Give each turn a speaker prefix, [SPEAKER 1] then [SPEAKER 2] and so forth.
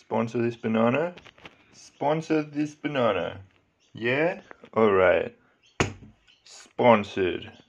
[SPEAKER 1] sponsor this banana? Sponsor this banana. Yeah? Alright. Sponsored.